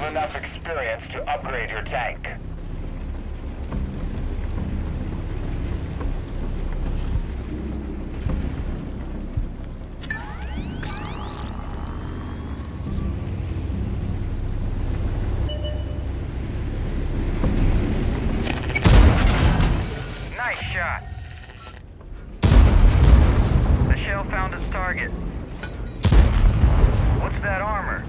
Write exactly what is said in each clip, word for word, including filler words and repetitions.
enough experience to upgrade your tank. Nice shot. The shell found its target. What's that armor?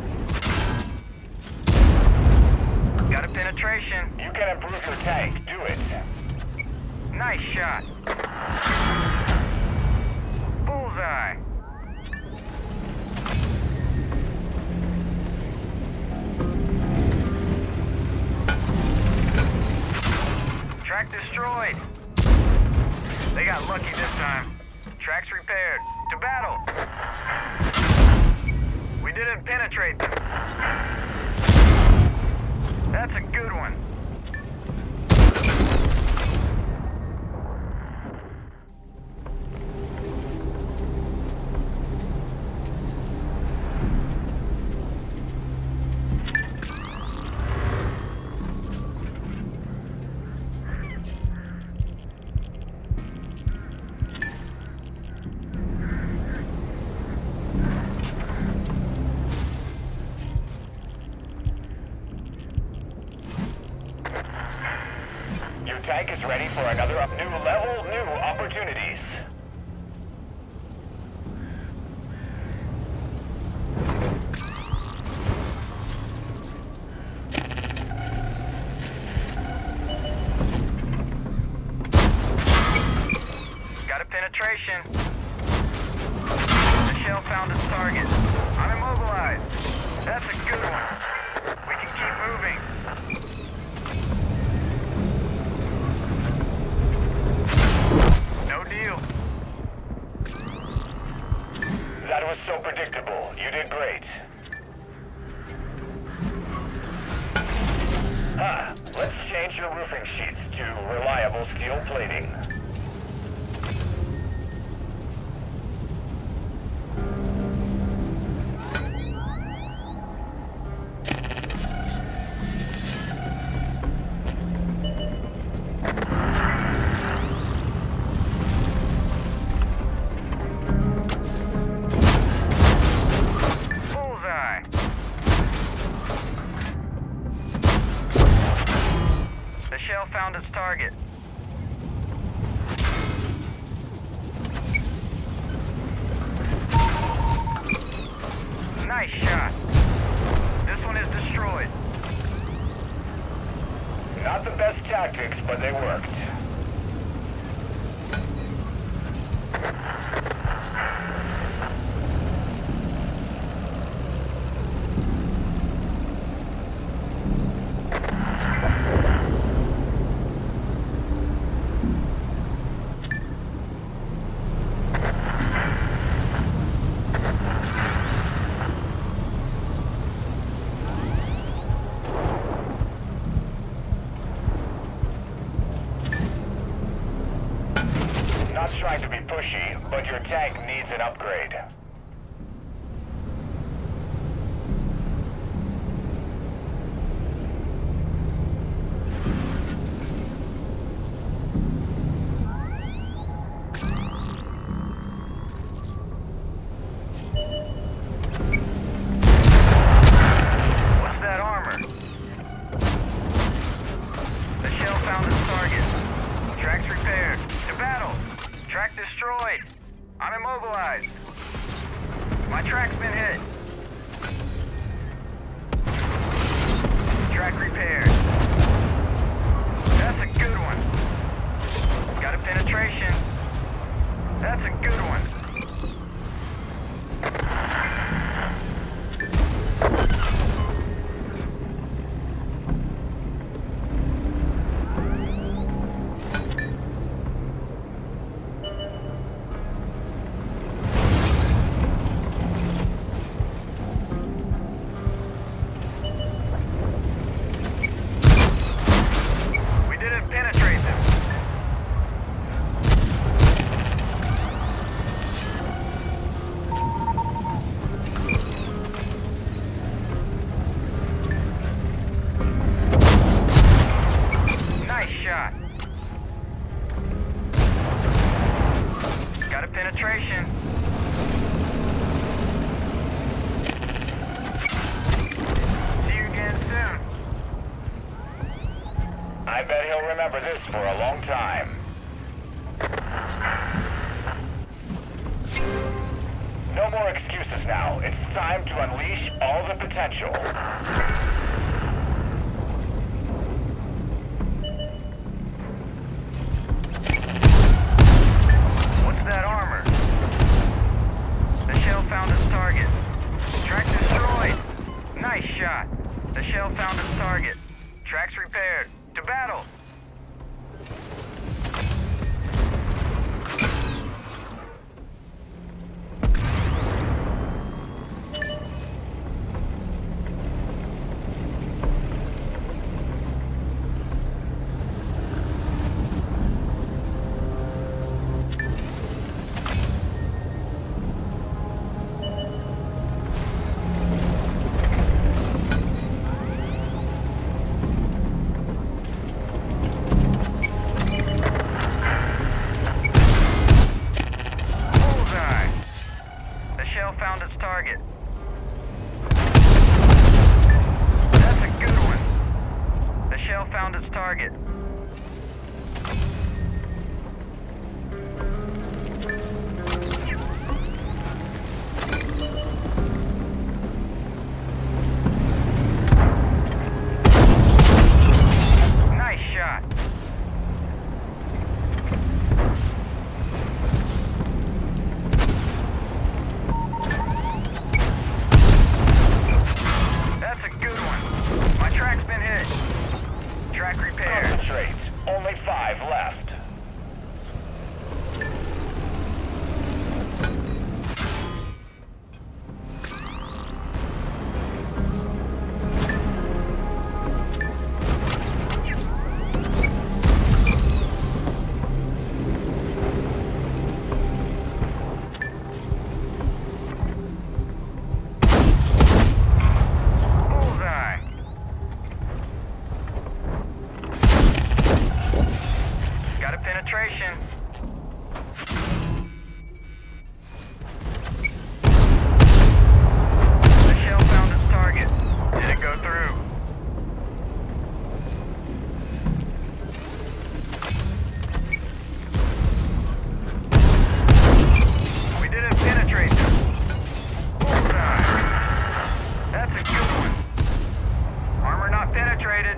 Got a penetration. You can improve your tank. Do it. Nice shot. Bullseye. Track destroyed. They got lucky this time. Track's repaired. To battle. We didn't penetrate them. That's a good one. Your tank is ready for another up new level, new opportunities. Got a penetration. The shell found its target. I'm immobilized. That's a good one. We can keep moving. No deal. That was so predictable. You did great. Huh. Let's change your roofing sheets to reliable steel plating. The shell found its target. Nice shot. This one is destroyed. Not the best tactics, but they worked. Not trying to be pushy, but your tank needs an upgrade. What's that armor? The shell found its target. Track's repaired. To battle. Track destroyed. I'm immobilized. remember this for a long time. No more excuses now. It's time to unleash all the potential. What's that armor? The shell found its target. Track destroyed. Nice shot. The shell found its target. Tracks repaired. To battle. Found its target. That's a good one. The shell found its target. Nice shot. Track repaired. Concentrate. Only five left. Penetration. The shell found its target. Did it go through? We didn't penetrate them. Bullseye. That's a good one. Armor not penetrated.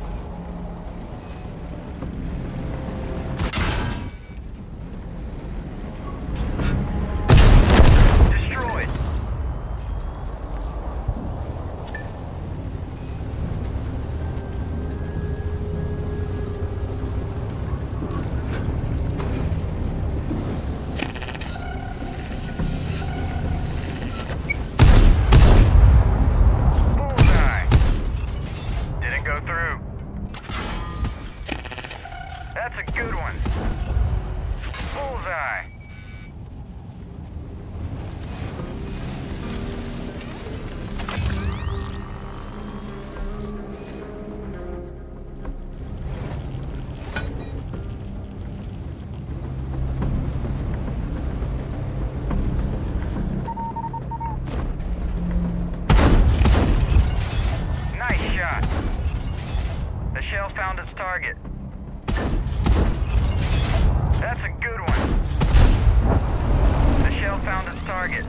That's a good one. Bullseye. Nice shot. The shell found its target. That's a good one. The shell found its target.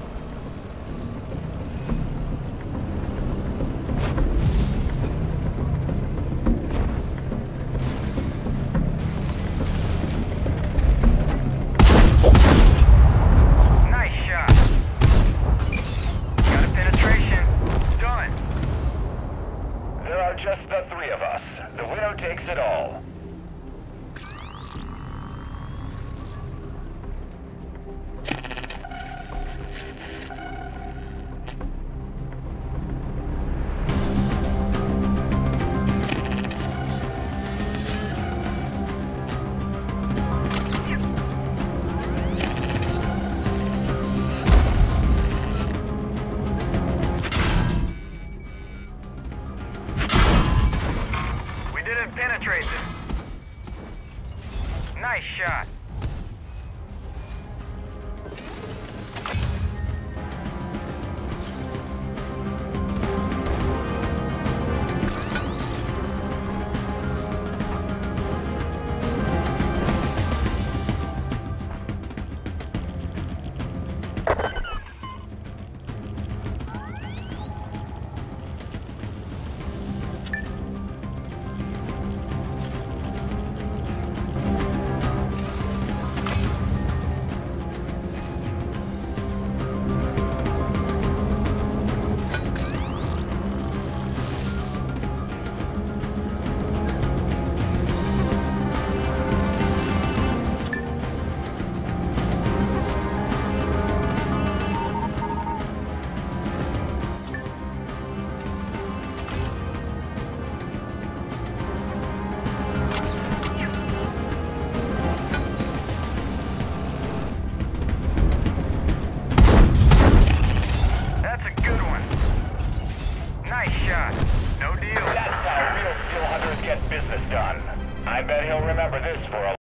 Nice shot. Got a penetration. Done. There are just the three of us. The winner takes it all. Penetrate them. Nice shot.